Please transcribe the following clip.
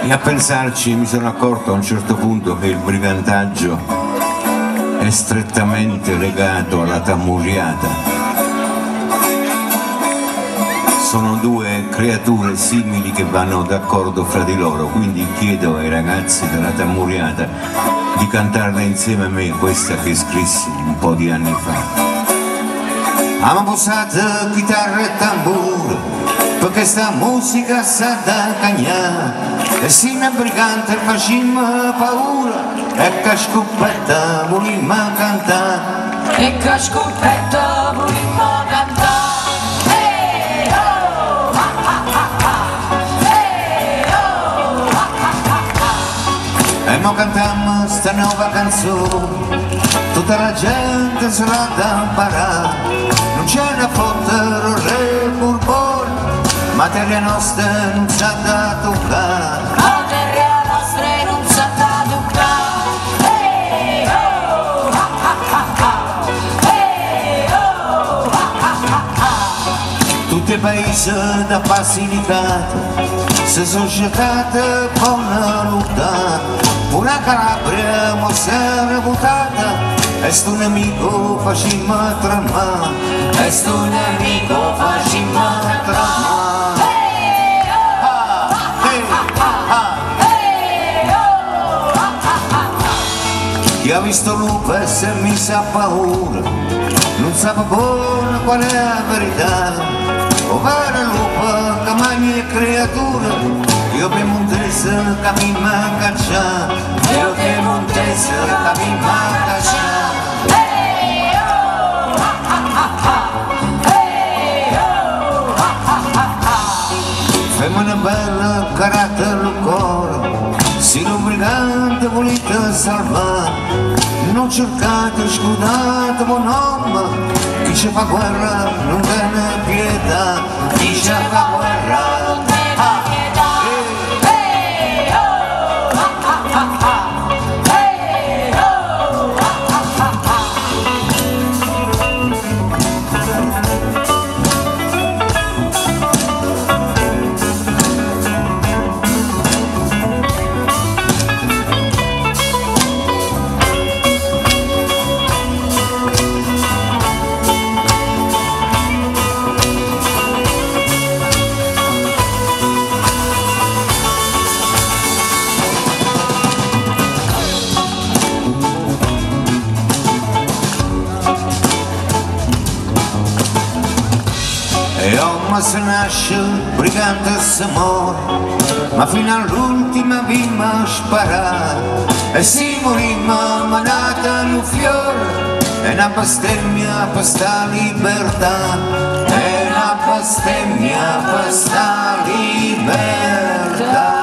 E a pensarci mi sono accorto a un certo punto che il brigantaggio è strettamente legato alla tammuriata. Sono due creature simili che vanno d'accordo fra di loro, quindi chiedo ai ragazzi della tammuriata di cantarla insieme a me, questa che scrissi un po' di anni fa. Ama posata, chitarra e tamburo, perché sta musica sa da cagnà. E si ne brigante facimmo paura, e che scoppetta volimmo cantare. E che scoppetta volimmo cantare. Hey, oh, ah, ah, ah, ah. Hey, oh, ah, ah, ah. E mo cantammo sta nuova canzone, tutta la gente se l'ha da imparare. Non c'è una foto, re burbone, ma terra nostra non sa da toccare. La terra nostra non sa da toccare. Hey, oh, ah, ah, ah, ah. Hey, oh, ah, ah, ah, ah. Tutti i paesi da Basilicata si sono scelti con una lotta, pure a Calabria mo si è reputata. E sto nemico facimmo tremare, e sto nemico facimmo tremare. Hey, oh, hey, oh, ah, ah, ah. Chi ha visto lupo e se mi sa paura, non sa buono qual è la verità. O vero lupo che mangia creatura, io piemontese che mi manca già, io piemontese che mi manca già. Hey, oh, ah, ah, ah. Hey, oh, ah, ah, ah. Fammi una bella carattere al cuore, se l'obbligante volete salvare. Non cercate, scudate buon nome, chi ci fa guerra non tiene pietà, chi ci fa guerra non tiene pietà. Hey, oh, ah, ah, ah. Hey, oh, ah, ah, ah. E uomo se nasce, brigante se muore, ma fino all'ultima vimmo sparare. E si morimmo manata in un fiore, e una bestemmia per sta libertà, e una bestemmia per sta libertà.